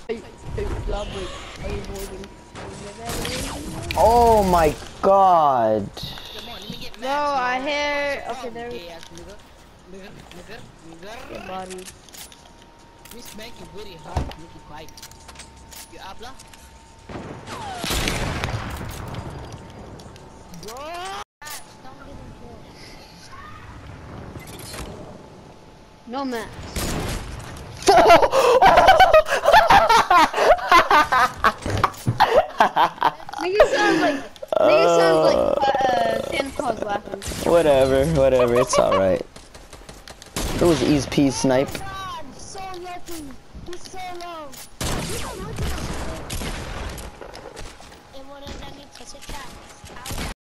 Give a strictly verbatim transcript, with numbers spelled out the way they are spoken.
Hey, hey, lovely. Are you avoiding? Oh my god. Come on, let me get No, match, I man. hear. What's Okay, wrong, there. gay ass nigga? Nigga, nigga, Your nigga. body. We smack you very hard, make you quiet. You habla? Bro! Don't get him killed. No match. Nigga sounds like. Nigga sounds like Uh, uh, Santa Claus laughing. whatever, whatever, it's alright. It was ease peas snipe. Oh god, so lucky. He's so low. And one of them needs to sit down.